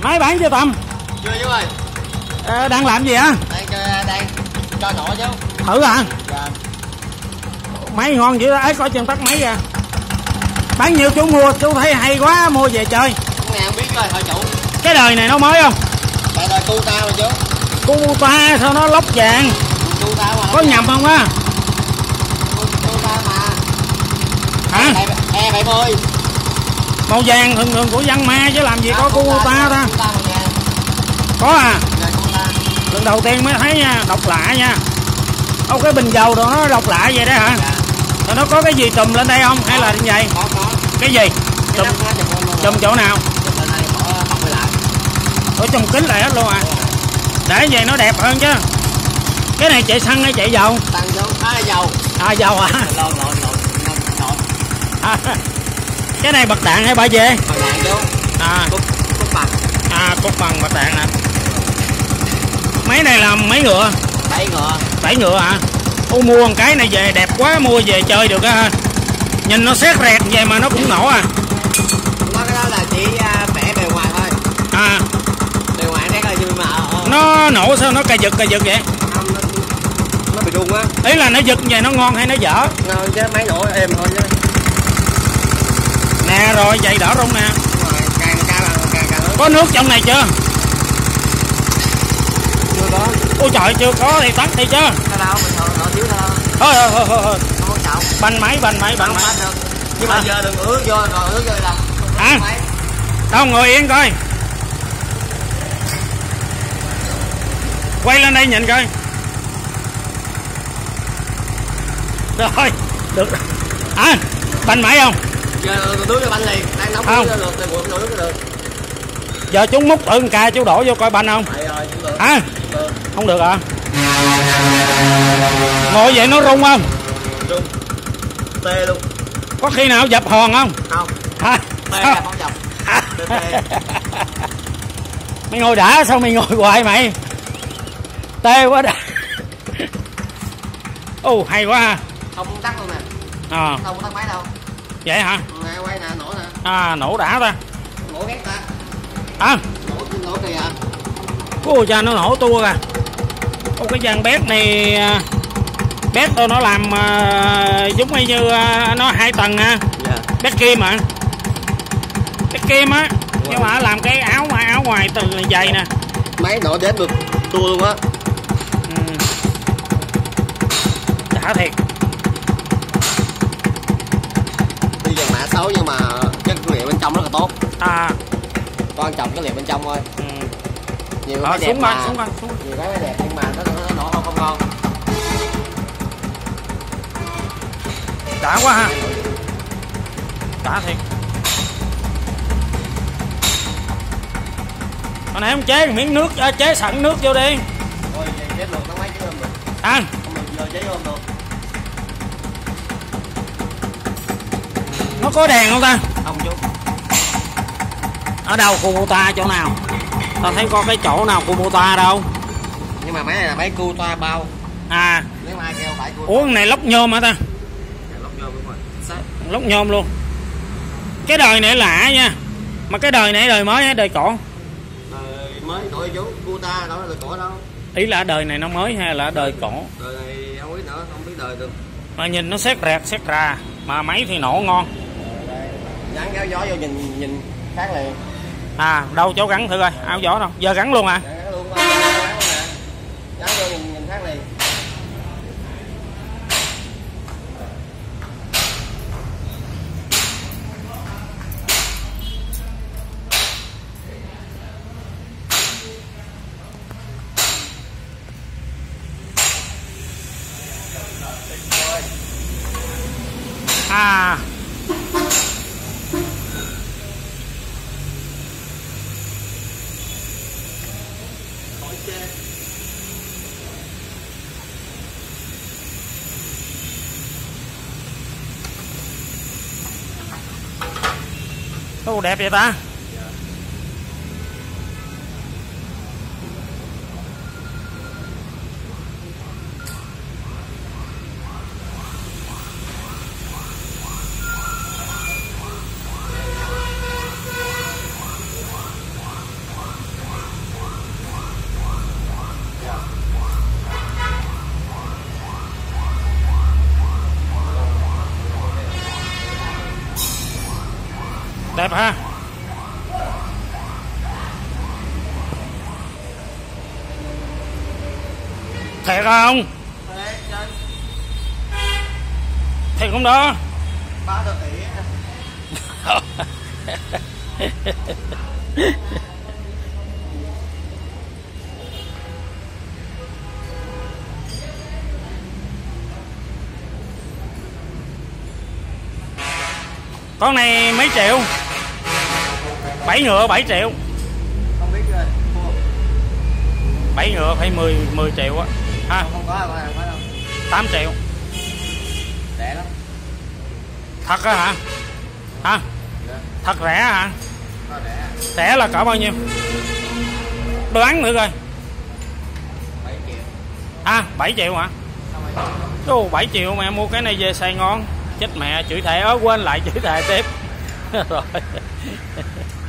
Máy bán chưa Tâm? Chưa chú ơi. Đang làm gì hả? Đang cho nổ chứ. Thử hả? Dạ. Máy ngon dữ đó, ấy coi chân tắt máy ra. Bán nhiêu chú mua, chú thấy hay quá mua về chơi. Nghe không biết chú ơi, hỏi chủ. Cái đời này nó mới không? Tại đời cu ta mà chú. Cu ta sao nó lóc vàng? Cu ta mà. Có nhầm không á? Cu ta mà. Hả? E70. Màu vàng thường thường của Văn Ma chứ làm gì có cu ta ta. Cu ta mà nha. Có à? Dạ cu ta. Lần đầu tiên mới thấy nha, độc lạ nha. Ô cái bình dầu đồ nó độc lạ vậy đó hả? Dạ. Rồi nó có cái gì trùm lên đây không? Hay là như vậy? Có. Cái gì? Trùm chỗ nào? Trùm lên đây bỏ bọc lại. Ủa trùm kính lại hết luôn à? Để vậy nó đẹp hơn chứ. Cái này chạy xăng hay chạy dầu? Tăng chú. Dầu. Dầu à? Lộn. Cái này bật đạn hay ba về? Bật đạn chú. Cúc bằng. Cúc bằng bật đạn nè. Máy này là mấy ngựa? 7 ngựa. 7 ngựa hả? Ô mua một cái này về đẹp quá, mua về chơi được á. Nhìn nó xét rẹt vậy mà nó cũng nổ à? Cái đó là chỉ vẽ bề ngoài thôi. Bề ngoài nét là nhưng mà nó nổ sao nó cà giật vậy? Không, nó bị rung á. Ý là nó giật vậy nó ngon hay nó dở? Ngon chứ máy nổ êm thôi chứ. Nè rồi vậy đỡ rung nè. Càng có nước trong này chưa? chưa có. Ôi trời chưa có thì tắt đi chứ. Đâu mình nổ thiếu đâu. Thôi không có chậu. Banh máy được. Nhưng mà giờ đừng ướt vô rồi ướt vô là đâu ngồi yên coi. Quay lên đây nhìn coi. Rồi được. Banh máy không? Giờ tưới cho banh liền. Đang nóng không được thì nguội nước được. Giờ chúng múc tự ca chú đổ vô coi banh không? Rồi, được. Không được à? Ngồi vậy nó rung không? Rung. Tê luôn. Có khi nào dập hòn không? Không. Tê là không dập. Mày ngồi đã sao mày ngồi hoài mày? Tê quá đã. Hay quá ha. Không tắt luôn nè. Không có tắt máy đâu. Vậy hả? Nè quay nè nổ nè. Nổ đã ta. Nổ ghét ta. Nổ kìa. Ôi cha nó nổ tua kìa. Cái dàn bét này bét tôi nó làm giống như nó 2 tầng ha. Bét kim mà. Bét kim á. Nhưng mà làm cái áo ngoài từ dày nè. Máy nổ đếm được tua luôn á. Đã thiệt. Tuy dàn mã xấu nhưng mà cái liệu bên trong rất là tốt. Quan trọng cái liệu bên trong thôi. Nhiều cái đẹp mà. Nhiều cái đẹp nhưng mà nó nổ không ngon. Đã quá ha. Đã thiệt. Hồi nãy em chế miếng nước, chế sẵn nước vô đi. Thôi chế luôn, nó máy chế không được. Không được giờ chế không được. Nó có đèn không ta? Không chú. Ở đâu Kubota chỗ nào? Tao thấy có cái chỗ nào Kubota đâu. Nhưng mà máy này là máy Kubota bao. Nếu ai kêu phải Kubota. Ủa này lốc nhôm hả ta? Lốc nhôm đúng rồi. Lốc nhôm luôn. Cái đời này lạ nha. Mà cái đời này đời mới hay đời cổ? Đời mới đổi chú. Kubota đâu là đời cổ đâu. Ý là đời này nó mới hay là đời cổ? Đời này không biết nữa, không biết đời được. Mà nhìn nó xét rẹt xét ra. Mà máy thì nổ ngon. Gắn áo gió vô nhìn khác liền. Đâu chỗ gắn thử coi, áo gió đâu. Giờ gắn luôn à? Gắn luôn. Gắn vô nhìn khác liền. Đẹp vậy ta. Đẹp ha. Thiệt không? Thiệt không đó? Con này mấy triệu? 7 ngựa 7 triệu. Không biết 7 ngựa phải 10 triệu á. Ha. Không có đâu. 8 triệu. Rẻ lắm. Thật á hả? Hả? Dạ. Thật rẻ hả? Rẻ. Rẻ là cỡ bao nhiêu? Đoán nữa coi. 7 triệu. 7 triệu hả? Ô, 7 triệu mẹ mua cái này về xài ngon. Chết mẹ, chửi thề, quên lại chửi thề tiếp. Rồi.